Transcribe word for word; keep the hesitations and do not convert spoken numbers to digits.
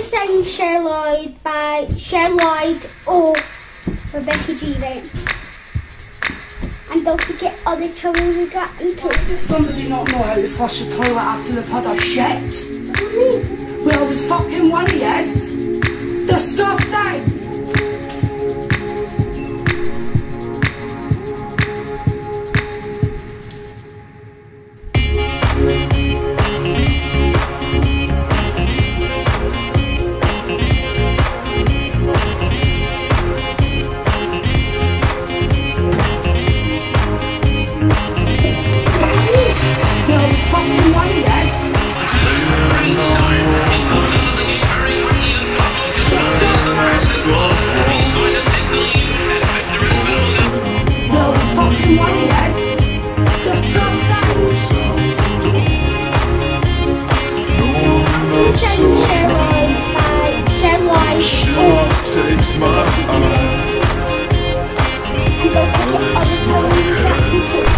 sang Cher Lloyd by Cher Lloyd or Rebecca G then. And don't forget all the trouble we got into. Does somebody not know how to flush a toilet after they've had a shit? What do you mean? Well, there's fucking one of yous. Disgusting. Takes my eye. And don't forget all the trouble we got into.